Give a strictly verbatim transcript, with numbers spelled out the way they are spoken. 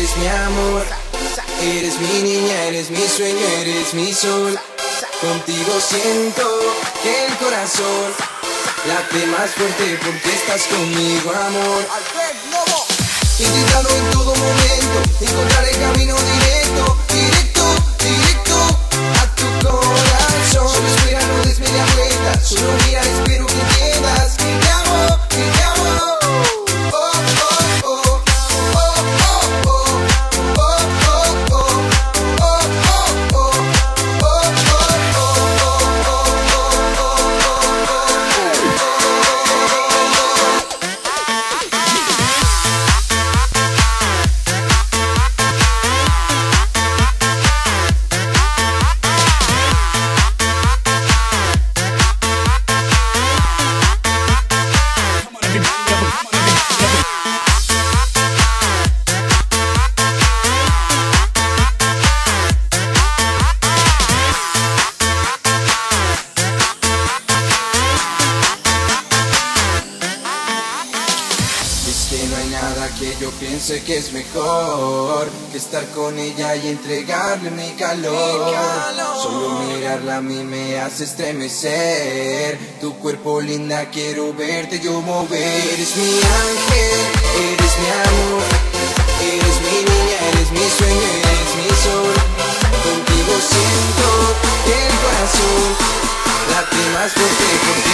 eres mi amor, eres mi niña, eres mi sueño, eres mi sol. Contigo siento que el corazón late más fuerte porque estás conmigo, amor. Intentando en todo momento encontrar el camino directo, directo, directo a tu corazón. Solo espera, no des media vuelta, solo mira, espero que entiendas que te amo, que te amo. Oh, oh, oh, oh, oh, oh, oh, oh, oh, oh, oh, que yo piense que es mejor que estar con ella y entregarle mi calor. Solo mirarla a mí me hace estremecer. Tu cuerpo linda, quiero verte yo mover. Eres mi ángel, eres mi amor, eres mi niña, eres mi sueño, eres mi sol. Contigo siento que el corazón late más fuerte.